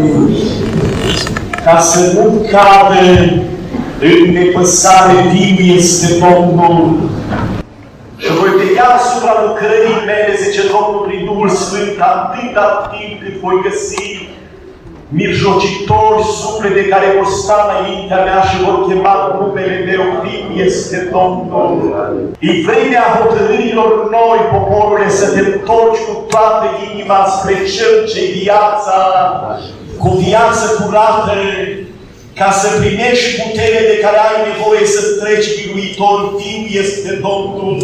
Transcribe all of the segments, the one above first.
ca să nu cadă în nepăsare, viu este Domnul. Și voi vedea asupra lucrării mele, zice Domnul prin Duhul Sfânt, atâta timp cât voi găsi mirjocitori, suflete care vor sta înaintea mea și vor chema numele meu, viu este Domnul. E vremea hotărârilor noi, poporule, să te întorci cu toată inima spre Cel ce-i viața, cu viață curată, ca să primești putere de care ai nevoie să treci biruitor, viu este Domnul.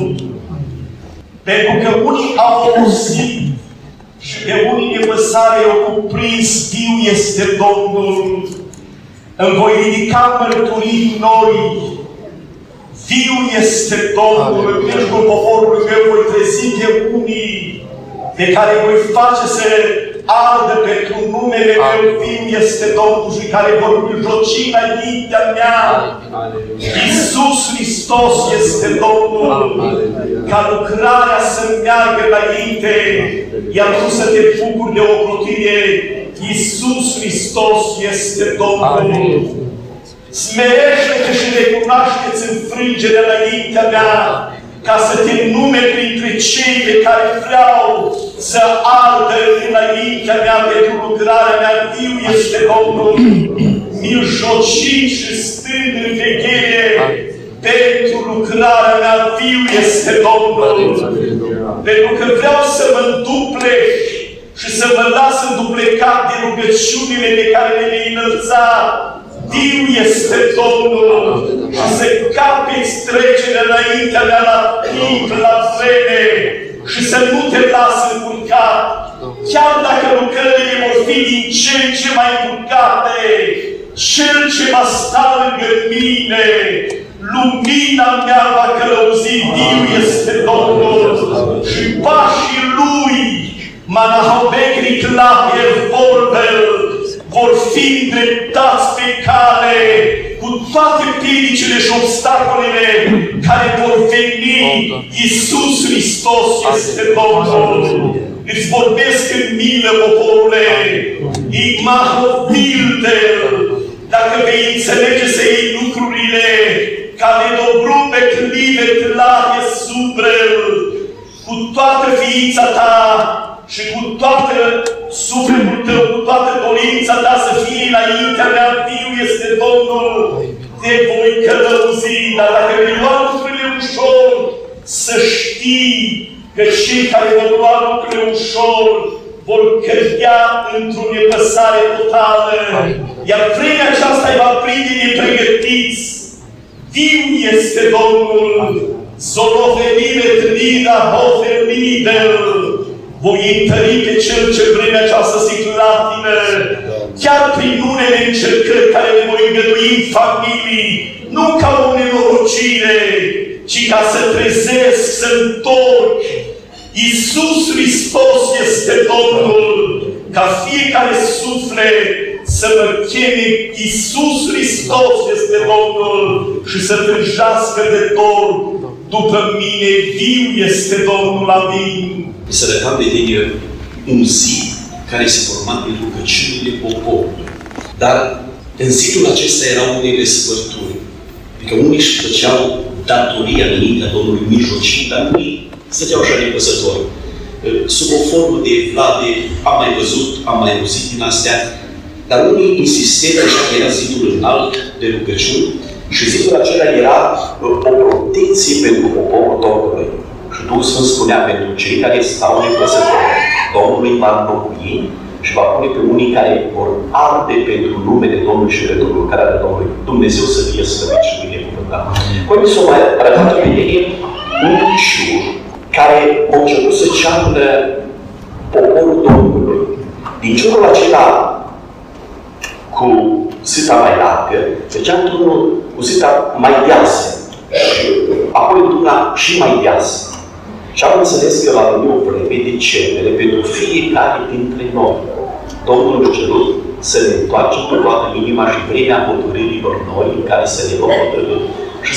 Pentru că unii au auzit și pe unii nepăsare au cuprins, viu este Domnul. Îmi voi ridica mărturii noi, viu este Domnul. În mijlocul poporului meu voi trezi pe unii pe care voi face să ardă pentru numele meu, viu este Domnul, și care vor mijloci înaintea mea. Iisus Hristos este Domnul, ca lucrarea să meargă înainte, iar tu să te bucuri de ocrotire. Iisus Hristos este Domnul. Smerește-te și recunoaște-ți înfrângerea înaintea mea, ca să te nume printre cei pe care vreau să ardă înaintea mea pentru lucrarea mea. Viu este Domnul, mijlocit și stând în veghere pentru lucrarea mea. Viu este Domnul. Pentru că vreau să mă înduplec și să mă las înduplecat de rugăciunile pe care le-ai înălțat. Viu este Domnul. Și să capeți trecerea înaintea mea la timp, la vreme, și să nu te las încurcat. Chiar dacă lucrările vor fi din ce în ce mai încurcate, Cel ce va sta lângă mine, lumina mea va călăuzi. Viu este Domnul. Și pașii Lui, Manahaubegri Clapier Volvel, vor fi îndreptați pe cale cu toate piedicile și obstacolele care vor veni. Iisus Hristos este Domnul. Îți vorbesc în milă, poporule. Igmahovildel. Dacă vei înțelege să iei lucrurile ca de dobrube clive tlaie subrel, cu toată ființa ta și cu toată sufletul tău, cu toată dorința ta să fie înaintea mea, viu este Domnul, te voi călăuzi. Dar dacă vei lua lucrurile ușor, să știi că cei care vor lua lucrurile ușor vor cădea într-o nepăsare totală. Iar vremea aceasta îi va prinde nepregătiți. Viu este Domnul. Zolovenime trida hofermidel. Voi întări pe Cel ce vremea aceasta se clatină, chiar prin unele încercări care le voi îngădui în familii, nu ca o nenorocire, ci ca să trezesc, să întorc. Iisus Hristos este Domnul, ca fiecare suflet să mă cheme Iisus Hristos este Domnul și să tânjească de dor după mine. Viu este Domnul. Amin. Să arătam de tine un zid care se forma din rugăciunile poporului. Dar în zidul acesta erau unele spărturi. Adică unii își făceau datoria înaintea Domnului mijlocii, dar unii stăteau așa nepăsători. Sub o formă de evlade, am mai văzut, am mai auzit din astea, dar unii insistau așa că era zidul înalt de rugăciuni și zidul acela era o protecție pentru poporul Domnului. Și Duhul Sfânt spunea, pentru cei care stau nepăsători, Domnul îi va înlocui și va pune pe unii care vor arde pentru numele Domnului și pentru lucrarea Domnului. Dumnezeu să fie slăvit și binecuvântat. Păi s-o mai arătat pe ei un ușur care a început să ceară poporul Domnului. Din ciorul acela cu sâta mai largă, făcea într-unul cu sâta mai deasă. Și apoi într-una și mai deasă. Și am înțeles că va veni o vreme de cerere pentru fiecare dintre noi. Domnul a cerut să ne întoarcem cu toată inima și vremea hotărârilor noi în care să ne vom hotărâ